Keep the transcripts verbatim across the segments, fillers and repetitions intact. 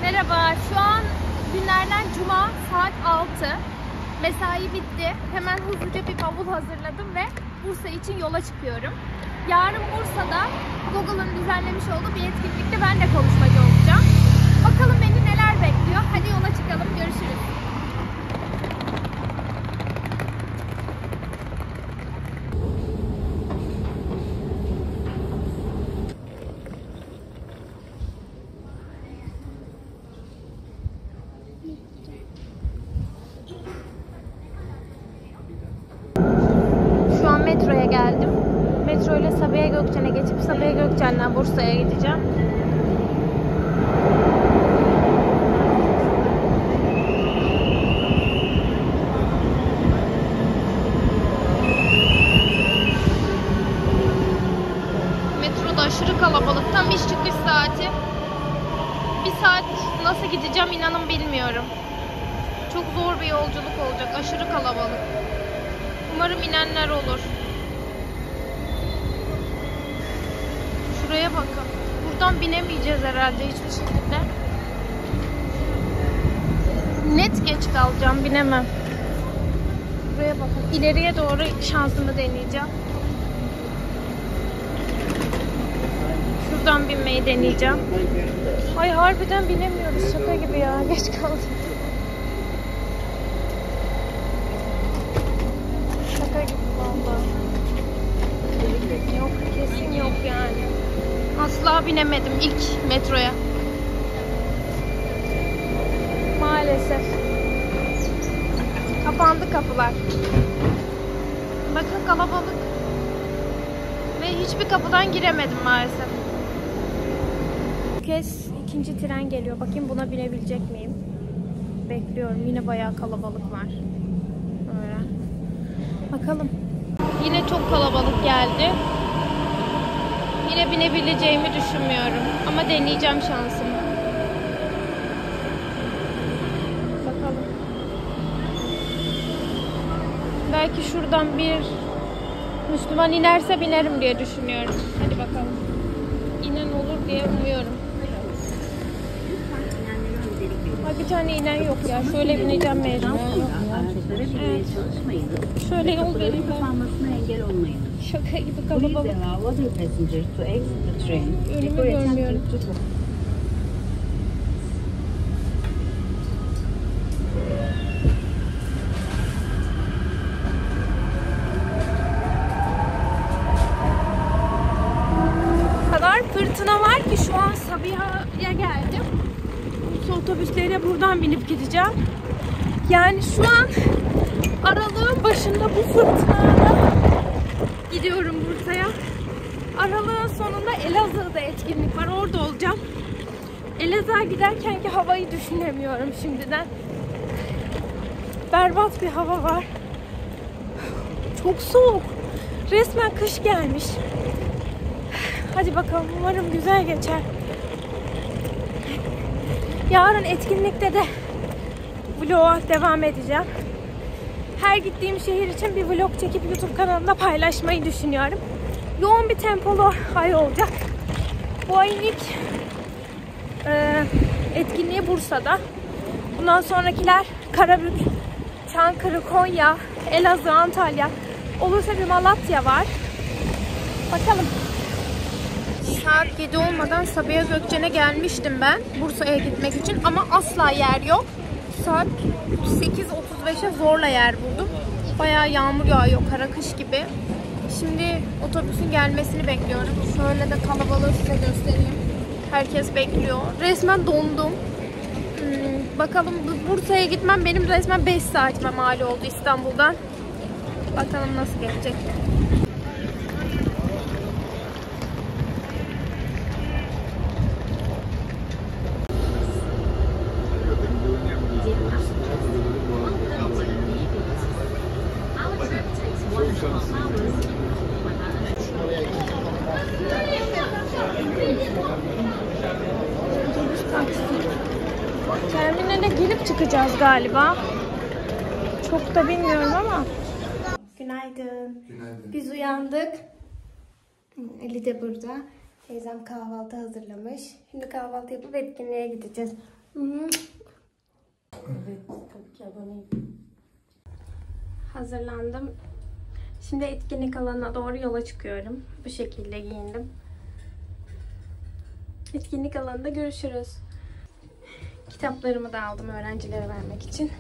Merhaba, şu an günlerden cuma saat altı. Mesai bitti. Hemen hızlıca bir bavul hazırladım ve Bursa için yola çıkıyorum. Yarın Bursa'da Google'ın düzenlemiş olduğu bir etkinlikte ben de konuşmacı olacağım. Bakalım beni neler bekliyor. Hadi yola çıkalım, görüşürüz. Metroya geldim. Metro ile Sabiha Gökçen'e geçip Sabiha Gökçen'den Bursa'ya gideceğim. Metroda aşırı kalabalık. Tam iş çıkış saati. Bir saat nasıl gideceğim inanın bilmiyorum. Çok zor bir yolculuk olacak. Aşırı kalabalık. Umarım inenler olur. Şuraya bakın. Buradan binemeyeceğiz herhalde hiçbir şekilde. Net geç kalacağım, binemem. Buraya bakın. İleriye doğru şansımı deneyeceğim. Şuradan binmeyi deneyeceğim. Ay harbiden binemiyoruz. Şaka gibi ya. Geç kaldım. Şaka gibi vallahi. Yok, kesin yok yani. Asla binemedim ilk metroya. Maalesef. Kapandı kapılar. Bakın kalabalık. Ve hiçbir kapıdan giremedim maalesef. Bu kez ikinci tren geliyor. Bakayım buna binebilecek miyim? Bekliyorum. Yine bayağı kalabalık var. Böyle. Bakalım. Yine çok kalabalık geldi. Yine binebileceğimi düşünmüyorum. Ama deneyeceğim şansımı. Bakalım. Belki şuradan bir Müslüman inerse binerim diye düşünüyorum. Hadi bakalım. İnen olur diye umuyorum. Ay bir tane inen yok ya. Şöyle bineceğim mecbur. Evet. Şöyle yol vereyim. Şaka gibi kalabalık. Önümü görmüyorum. O kadar fırtına var ki şu an Sabiha'ya geldim. Bursa otobüsleriyle buradan binip gideceğim. Yani şu an aralığın başında bu fırtınayla gidiyorum Bursa'ya. Aralığın sonunda Elazığ'da etkinlik var. Orada olacağım. Elazığ'a giderkenki havayı düşünemiyorum şimdiden. Berbat bir hava var. Çok soğuk. Resmen kış gelmiş. Hadi bakalım. Umarım güzel geçer. Yarın etkinlikte de vloga devam edeceğim. Her gittiğim şehir için bir vlog çekip YouTube kanalında paylaşmayı düşünüyorum. Yoğun bir tempolu ay olacak. Bu ayın ilk e, etkinliği Bursa'da. Bundan sonrakiler Karabük, Çankırı, Konya, Elazığ, Antalya. Olursa bir Malatya var. Bakalım. Saat yedi olmadan Sabiha Gökçen'e gelmiştim ben Bursa'ya gitmek için ama asla yer yok. Saat sekiz otuz beşe zorla yer buldum. Bayağı yağmur yağıyor, kara kış gibi. Şimdi otobüsün gelmesini bekliyorum. Şöyle de kalabalığı size göstereyim. Herkes bekliyor. Resmen dondum. Hmm, bakalım Bursa'ya gitmem benim resmen beş saatime mal oldu İstanbul'dan. Bakalım nasıl geçecek. Terminale girip çıkacağız galiba. Çok da bilmiyorum ama. Günaydın. Günaydın. Biz uyandık. Ali de burada. Teyzem kahvaltı hazırlamış. Şimdi kahvaltı yapıp etkinliğe gideceğiz. Evet, tabii ki aboneyim. Hazırlandım. Şimdi etkinlik alanına doğru yola çıkıyorum. Bu şekilde giyindim. Etkinlik alanında görüşürüz. Kitaplarımı da aldım öğrencilere vermek için.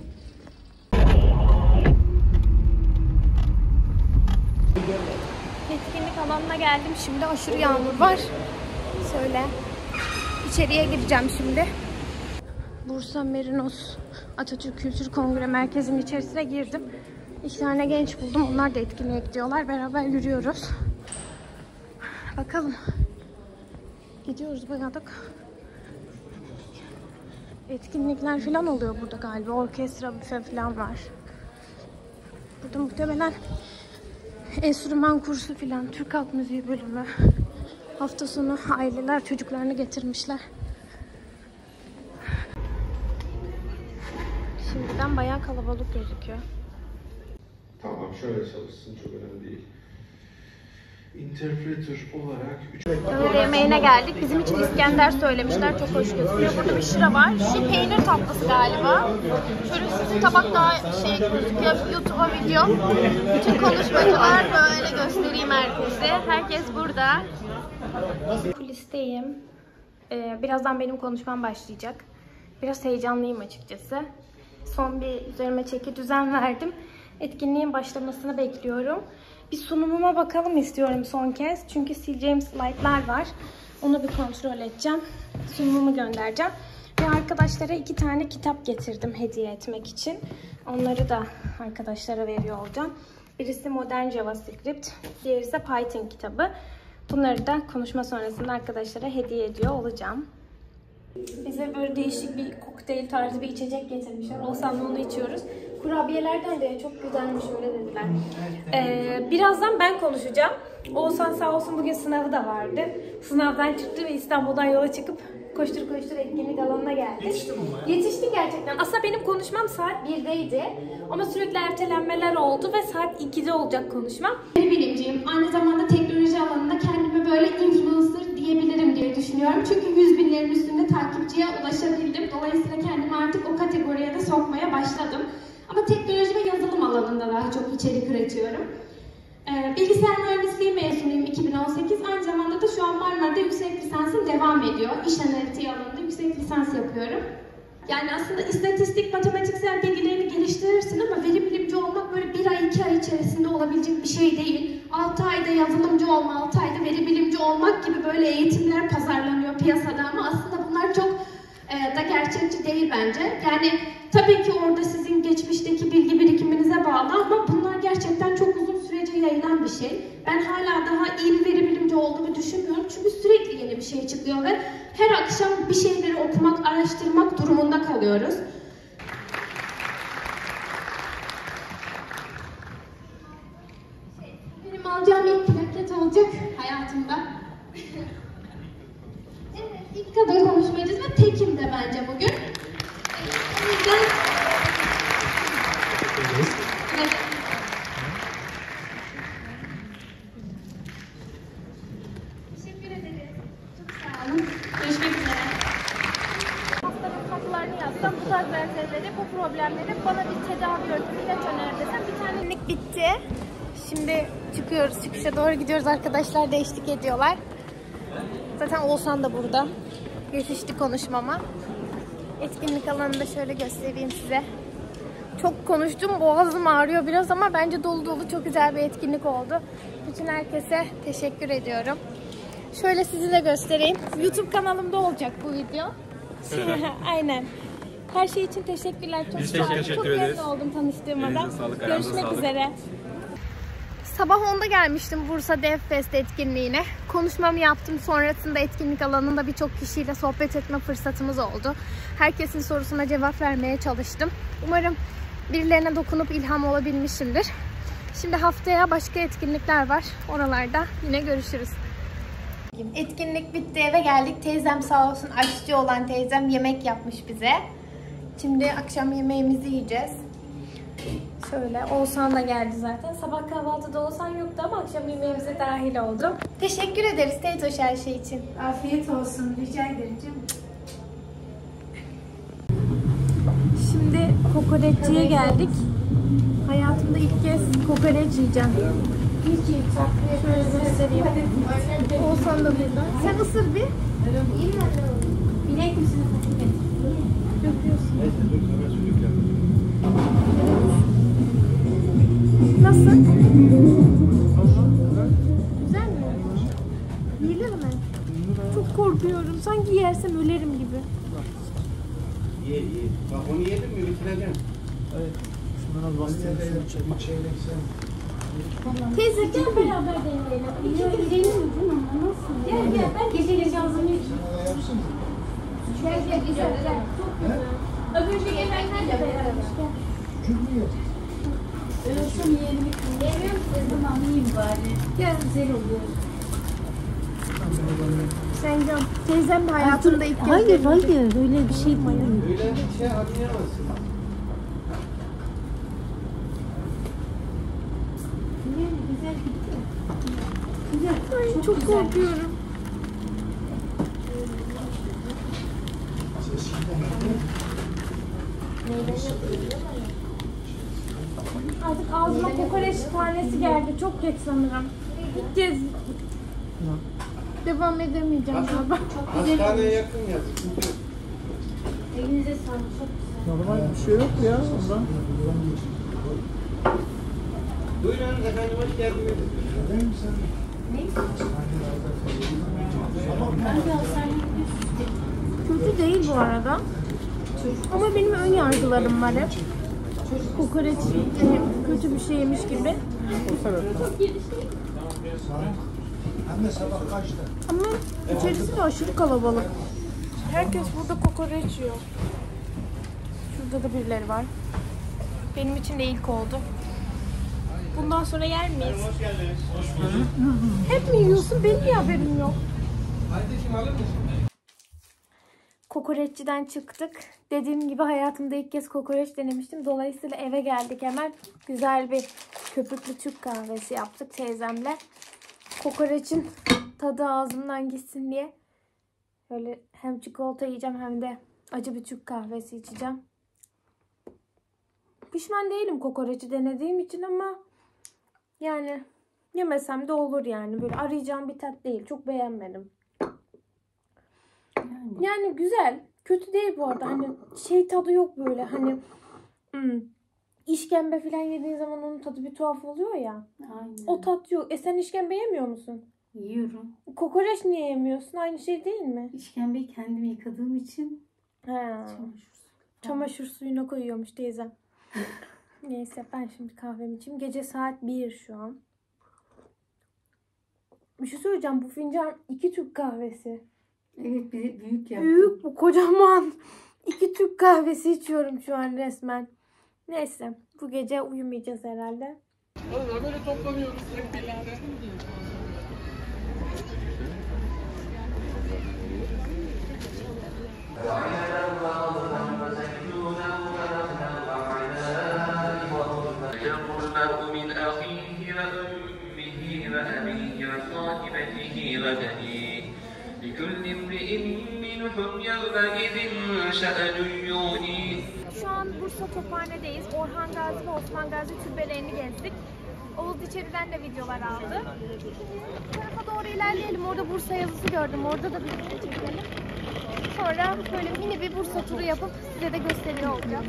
Etkinlik alanına geldim. Şimdi aşırı yağmur var. Şöyle içeriye gireceğim şimdi. Bursa Merinos Atatürk Kültür Kongre Merkezi'nin içerisine girdim. İki tane genç buldum. Onlar da etkinliğe gidiyorlar. Beraber yürüyoruz. Bakalım. Gidiyoruz bayağı da. Etkinlikler falan oluyor burada galiba. Orkestra, büfe falan var. Burada muhtemelen enstrüman kursu falan, Türk Halk Müziği bölümü. Hafta sonu aileler çocuklarını getirmişler. Şimdiden bayağı kalabalık gözüküyor. Tamam, şöyle çalışsın, çok önemli değil. Interpreter olarak... Öğle yemeğine geldik. Bizim için İskender söylemişler. Çok hoş gözüküyor. Burada bir şıra var. Şu peynir tatlısı galiba. Şöyle sizin tabak daha şey gözüküyor. YouTube'a video. Bütün konuşmacılar böyle göstereyim herkese. Herkes burada. Kulisteyim. Ee, birazdan benim konuşmam başlayacak. Biraz heyecanlıyım açıkçası. Son bir üzerime çeki düzen verdim. Etkinliğin başlamasını bekliyorum. Bir sunumuma bakalım istiyorum son kez. Çünkü sileceğim slaytlar var. Onu bir kontrol edeceğim. Sunumumu göndereceğim. Ve arkadaşlara iki tane kitap getirdim hediye etmek için. Onları da arkadaşlara veriyor olacağım. Birisi Modern JavaScript, diğeri ise Python kitabı. Bunları da konuşma sonrasında arkadaşlara hediye ediyor olacağım. Bize böyle değişik bir kokteyl tarzı bir içecek getirmişler. Oğuzhan'la onu içiyoruz. Kurabiyelerden de çok güzelmiş öyle dediler. Ee, birazdan ben konuşacağım. Oğuzhan sağ olsun bugün sınavı da vardı. Sınavdan çıktı ve İstanbul'dan yola çıkıp koştur koştur etkinlik alanına geldi. Yetiştim ama. Yetişti gerçekten. Aslında benim konuşmam saat birdeydi. Ama sürekli ertelenmeler oldu ve saat ikide olacak konuşmam. Veri bilimciyim. Aynı zamanda teknoloji alanında kendimi böyle influencer diyebilirim diye düşünüyorum. Çünkü yüz binlerin üstünde takipçiye ulaşabildim. Dolayısıyla kendimi artık o kategoriye de sokmaya başladım. Ama teknoloji ve yazılım alanında daha çok içerik üretiyorum. Ee, bilgisayar mühendisliği mezunuyum iki bin on sekiz. Aynı zamanda da şu an Marmara'da yüksek lisansım devam ediyor. İş analitiği alanında yüksek lisans yapıyorum. Yani aslında istatistik, matematiksel bilgilerini geliştirirsin ama veri bilimci olmak böyle bir ay, iki ay içerisinde olabilecek bir şey değil. altı ayda yazılımcı olma, altı ayda veri bilimci olmak gibi böyle eğitimler pazarlanıyor piyasada ama aslında bunlar çok e, da gerçekçi değil bence. Yani tabii ki orada sizin geçmişteki bilgi birikiminize bağlı ama bunlar gerçekten çok uzun sürece yayılan bir şey. Ben hala daha iyi bir veri bilimci olduğumu düşünmüyorum çünkü sürekli yeni bir şey çıkıyor ve her akşam bir şeyleri okumak, araştırmak durumunda kalıyoruz. Benim alacağım ilk plaket olacak hayatımda. Evet, ilk kadın konuşmacımız ve tekim de bence bugün. O yüzden... Evet. Teşekkür ederim. Çok sağ olun. Görüşmek üzere. Hastanın kapılarını yazsam bu tarz benserleri, bu problemleri bana bir tedavi yöntemi ilaç öner desem bir tane etkinlik bitti. Şimdi çıkıyoruz. Çıkışa doğru gidiyoruz. Arkadaşlar da eşlik ediyorlar. Zaten Oğuzhan da burada. Yetişti konuşmama. Etkinlik alanını da şöyle göstereyim size. Çok konuştum. Boğazım ağrıyor biraz ama bence dolu dolu çok güzel bir etkinlik oldu. Bütün herkese teşekkür ediyorum. Şöyle sizi de göstereyim. YouTube kanalımda olacak bu video. Aynen. Her şey için teşekkürler. Çok Biz sağ olun. teşekkür Çok ederiz. memnun oldum tanıştığıma da. Elinize sağlık, ayağınıza Görüşmek sağlık. üzere. Sabah onda gelmiştim Bursa DevFest etkinliğine. Konuşmamı yaptım. Sonrasında etkinlik alanında birçok kişiyle sohbet etme fırsatımız oldu. Herkesin sorusuna cevap vermeye çalıştım. Umarım birilerine dokunup ilham olabilmişimdir. Şimdi haftaya başka etkinlikler var. Oralarda yine görüşürüz. Etkinlik bitti, eve geldik. Teyzem sağ olsun, aşçı olan teyzem yemek yapmış bize. Şimdi akşam yemeğimizi yiyeceğiz. Şöyle, Oğuzhan da geldi zaten. Sabah kahvaltıda Oğuzhan yoktu ama akşam yemeğimize dahil oldu. Teşekkür ederiz teyze her şey için. Afiyet olsun, rica ederim canım. Şimdi kokoreççiye geldik. Hayatımda ilk kez kokoreç yiyeceğim. Şöyle göstereyim. Oğuzhan da burada. Sen ısır bir. Bilek misin? Döküyorsun. Nasıl? Güzel mi? Yiyilir mi? Çok korkuyorum. Sanki yersem ölerim gibi. Ye ye. Bak onu yedin mi bitireceğim. Evet. Şundan az bastırayım. Şunu çeyrek sen. Teyze gel beraber deneyelim. İki bir deneyelim mi? Nasıl? Gel gel. Ben gece gece ağzımı içeyim. Gel gel güzel güzel. Çok güzel. Öbür şey ben de beraber. Gel. Küçük mü yok? Ölçüm yiyelim. Yemiyor musun? Tamam yiyeyim bari. Gel. Güzel oluyor. Sen can. Teyzem de hayatımda ilk kez. Hayır hayır öyle bir şey değil. Öyle bir şey anlayamazsın. Güzel gitti. Güzel. Ay, çok, çok korkuyorum. Artık ağzıma kokoreç tanesi geldi. Çok geç sanırım. İlk kez devam edemeyeceğim galiba. Hastaneye yakın yaz. Elinize sağlık. Çok güzel. Normal bir şey yok ya ondan. Buyurun efendim hoş geldiniz. Kötü değil bu arada. Ama benim ön yargılarım var hep. Kokoreç yani kötü bir şeymiş gibi. Anne sabah kaçta? Ama içerisi de aşırı kalabalık. Herkes burada kokoreç yiyor. Şurada da birileri var. Benim için de ilk oldu. Bundan sonra yer miyiz? Hoş geldiniz. Hep mi yiyorsun? Benim niye haberim yok? Kardeşim alır mısın? Kokoreççiden çıktık. Dediğim gibi hayatımda ilk kez kokoreç denemiştim. Dolayısıyla eve geldik hemen. Güzel bir köpüklü Türk kahvesi yaptık teyzemle. Kokoreçin tadı ağzımdan gitsin diye. Böyle hem çikolata yiyeceğim hem de acı bir Türk kahvesi içeceğim. Pişman değilim kokoreçi denediğim için ama yani yemesem de olur yani. Böyle arayacağım bir tat değil. Çok beğenmedim. Yani, yani güzel. Kötü değil bu arada. Hani şey tadı yok böyle. Hani hmm, işkembe falan yediğin zaman onun tadı bir tuhaf oluyor ya. Aynen. O tat yok. E sen işkembe yemiyor musun? Yiyorum. Kokoreç niye yemiyorsun? Aynı şey değil mi? İşkembeyi kendim yıkadığım için He. çamaşır suyu. Çamaşır suyuna koyuyormuş teyzem. Neyse ben şimdi kahvemi içeyim. Gece saat bir şu an. Bir şey söyleyeceğim. Bu fincan iki Türk kahvesi. Evet bir büyük yaptım. Büyük bu kocaman. İki Türk kahvesi içiyorum şu an resmen. Neyse bu gece uyumayacağız herhalde. Valla böyle toplanıyoruz hep birlikte. Şu an Bursa Tophane'deyiz. Orhan Gazi ve Osman Gazi türbelerini gezdik. Oğuz içeriden de videolar aldı. Bu tarafa doğru ilerleyelim. Orada Bursa yazısı gördüm. Orada da bir video çekelim. Sonra böyle mini bir Bursa turu yapıp size de gösteriyor olacağım.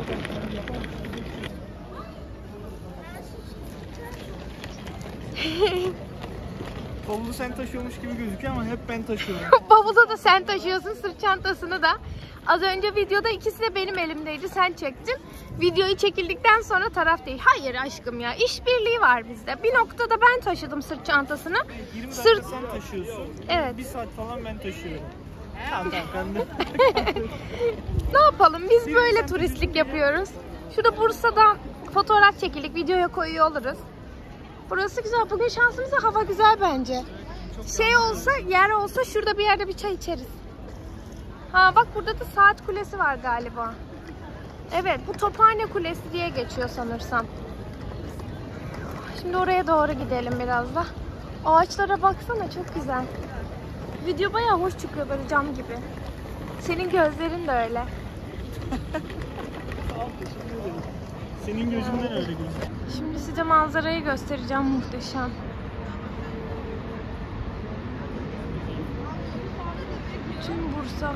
Bavulu sen taşıyormuş gibi gözüküyor ama hep ben taşıyorum. Bavulu da sen taşıyorsun, sırt çantasını da. Az önce videoda ikisi de benim elimdeydi, sen çektin. Videoyu çekildikten sonra taraf değil. Hayır aşkım ya, işbirliği var bizde. Bir noktada ben taşıdım sırt çantasını. yirmi dakika Sırt... sen taşıyorsun. Evet. Bir saat falan ben taşıyorum. Tamam tamam ben de. Ne yapalım, biz böyle turistlik yapıyoruz. Şurada Bursa'da fotoğraf çekildik, videoya koyuyor oluruz. Burası güzel. Bugün şansımıza hava güzel bence. Şey olsa, yer olsa şurada bir yerde bir çay içeriz. Ha bak burada da saat kulesi var galiba. Evet bu Tophane Kulesi diye geçiyor sanırsam. Şimdi oraya doğru gidelim biraz da. Ağaçlara baksana çok güzel. Video bayağı hoş çıkıyor böyle cam gibi. Senin gözlerin de öyle. Teşekkür ederim. Senin gözünden öyle gözüküyor. Şimdi size manzarayı göstereceğim, muhteşem. Bütün Bursa.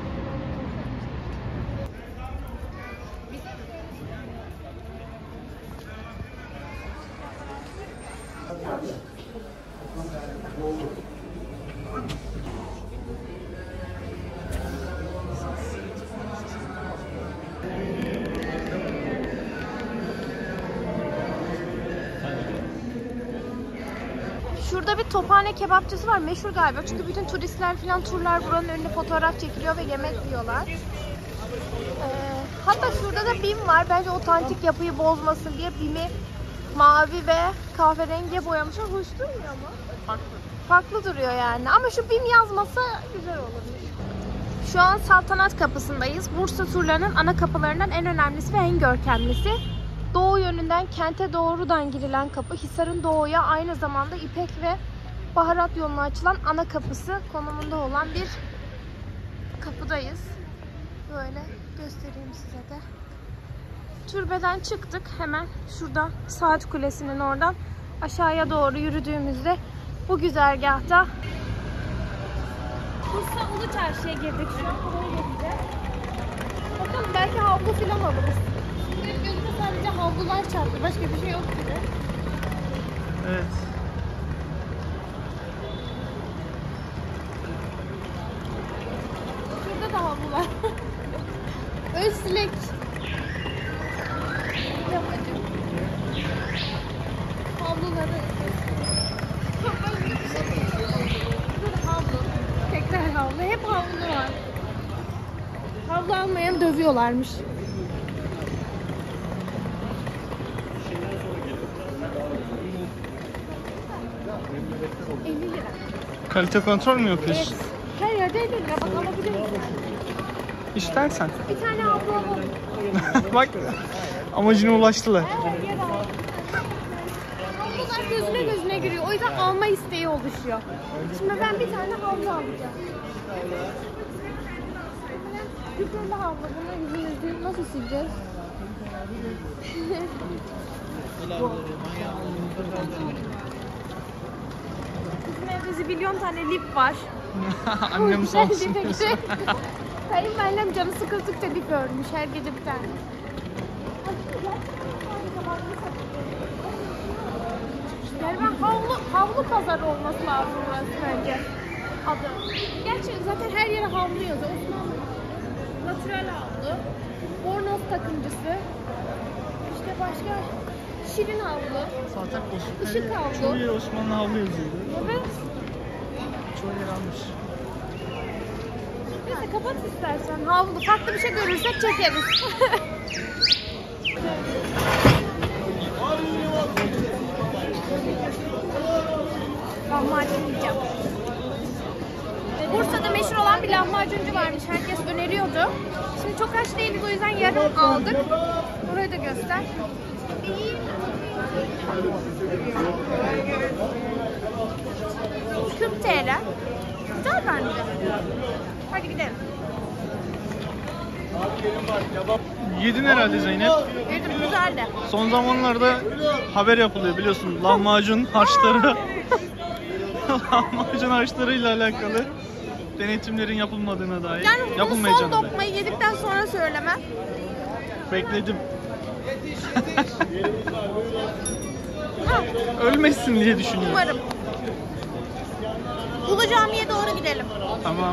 Şurada bir Tophane kebapçısı var. Meşhur galiba. Çünkü bütün turistler falan, turlar buranın önünde fotoğraf çekiliyor ve yemek yiyorlar. Ee, hatta şurada da BİM var. Bence otantik yapıyı bozmasın diye BİM'i mavi ve kahverengiye boyamışlar. Hoş durmuyor mu? Farklı. Farklı duruyor yani. Ama şu BİM yazması güzel olurmuş. Şu an Saltanat Kapısı'ndayız. Bursa turlarının ana kapılarından en önemlisi ve en görkemlisi. Doğu yönünden kente doğrudan girilen kapı. Hisar'ın doğuya, aynı zamanda İpek ve baharat yoluna açılan ana kapısı konumunda olan bir kapıdayız. Böyle göstereyim size de. Türbeden çıktık. Hemen şurada Saat Kulesi'nin oradan aşağıya doğru yürüdüğümüzde bu güzergahta Bursa Ulu Çarşı'ya girdik şu an. Oraya gideceğiz. Bakalım, belki havlu filan alırız. Benim gözüme sadece havlular çarptı. Başka bir şey yok gibi. Evet. Şurada da havlular. Özlek. Yapacağım. Havluları. Dur, havlu. Tekrar havlu. Hep havlu var. Havlu almayan dövüyorlarmış. elli lira. Kalite kontrol mü yapıyorsun? Evet. Her yerde elli lira. Bak, alabilir misin? İstersen. Bir tane havlu alalım. Bak, amacına ulaştılar. Evet, yer al. Havlular gözüne gözüne giriyor. O yüzden alma isteği oluşuyor. Şimdi ben bir tane havlu alacağım. Güzel havlu. Bunu yüzümüzü nasıl sileceğiz? Bizim evde zibilyon tane lif var. Annem sağ olsun. Kayınvalidem canı sıkıldıkça lif örmüş. Her gece bir tane. Yani ben havlu, havlu pazarı olması lazım burası bence. Adı. Gerçi zaten her yere havlu yazıyor. Osmanlı natürel havlu. Bornoz takımcısı. İşte başka şirin havlu. Zaten Osmanlı. Işık havlu. Çoğu yer Osmanlı havlu yazıyordu. Evet. Çoğu yer almış. Neyse, kapat istersen. Havlu. Farklı bir şey görürsek çekeriz. Lahmacun yiyeceğim. Bursa'da meşhur olan bir lahmacuncu varmış. Herkes öneriyordu. Şimdi çok aç değiliz, o yüzden yarım aldık. Burayı da göster. kırk TL. Güzel bence. Hadi gidelim. Yedin herhalde Zeynep. Yedim, güzeldi. Son zamanlarda haber yapılıyor biliyorsun. Lahmacun harçları. Lahmacun harçlarıyla alakalı denetimlerin yapılmadığına dair. Yani bu son yapılmayacağına dair. lokmayı yedikten sonra söyleme. Bekledim. Ha, Ölmesin diye düşünüyorum. umarım. Ulu Cami'ye doğru gidelim. Tamam.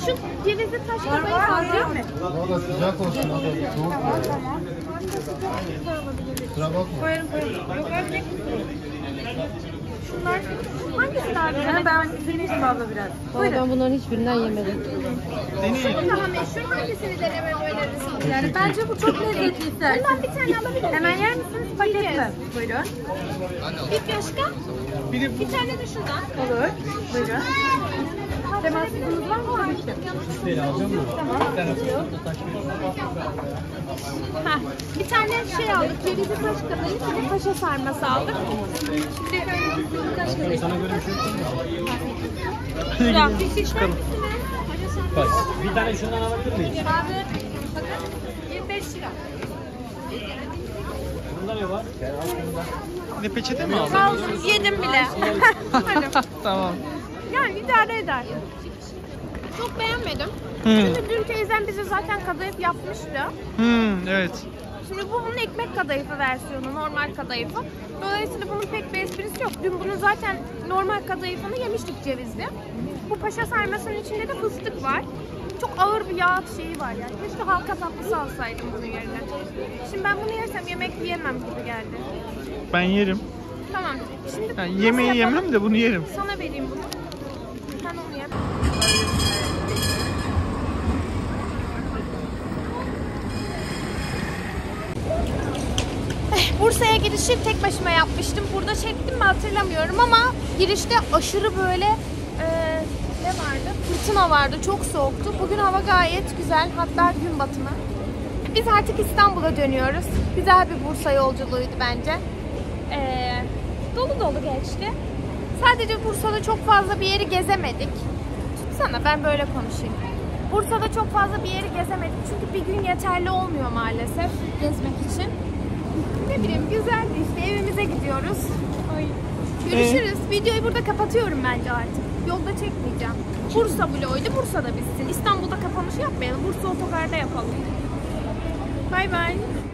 Şu cevizli taş kabayı alacağım. O da sıcak olsun. O da soğuk. Tamam tamam. Kusura bakma. Koyarım koyarım. Yok erkek. Şunlar hangisi daha güzel? Ben izlemiştim abla biraz. Buyurun. Ben bunların hiçbirinden yemedim. Şunun daha meşhur hangisini denememi önerirsiniz? Yani bence bu çok lezzetli isterseniz. Bundan bir tane alabilir miyim? Hemen yer misiniz? Paket mi? Buyurun. Bir başka? Bir tane de şuradan. Olur. Buyurun. Temassızınız var mı? Değil alacağım mı? Tamam. Heh, bir tane şey aldık, cevizli taş kadayıf, bir de paşa sarması aldık. Şimdi taş kadayıf. Sana göre bir şey yok. Ya, fiş ister misiniz? Bak, bir tane şundan alabilir miyiz? Abi, bakın, yirmi beş lira. Bunda ne var? Ne peçete mi aldın? Sağ olun, yedim bile. Hadi. Tamam. Yani idare eder. Çok beğenmedim. Hmm. Çünkü dün teyzem bize zaten kadayıf yapmıştı. Hmm, evet. Şimdi bu onun ekmek kadayıfı versiyonu, normal kadayıfı. Dolayısıyla bunun pek bir esprisi yok. Dün bunun zaten normal kadayıfını yemiştik cevizli. Bu paşa sarmasının içinde de fıstık var. Çok ağır bir yağ şeyi var yani. Keşke halka tatlısı alsaydım bunun yerine. Şimdi ben bunu yersem yemek yiyemem gibi geldi. Ben yerim. Tamam. Şimdi Yani nasıl yemeği yapalım? yemem de bunu yerim. Sana vereyim bunu. Sen onu ye. Bursa'ya girişi tek başıma yapmıştım. Burada çektim mi hatırlamıyorum ama girişte aşırı böyle e, ne vardı? Fırtına vardı. Çok soğuktu. Bugün hava gayet güzel. Hatta gün batımı. Biz artık İstanbul'a dönüyoruz. Güzel bir Bursa yolculuğuydu bence. E, dolu dolu geçti. Sadece Bursa'da çok fazla bir yeri gezemedik. Tutsana ben böyle konuşayım. Bursa'da çok fazla bir yeri gezemedik. Çünkü bir gün yeterli olmuyor maalesef gezmek için. Ne bileyim güzeldi işte, evimize gidiyoruz. Ay. Görüşürüz. Ee? Videoyu burada kapatıyorum bence artık. Yolda çekmeyeceğim. Bursa vloguydu. Bursa'da bitsin. İstanbul'da kapanışı yapmayalım. Bursa otogarda yapalım. Bay bay.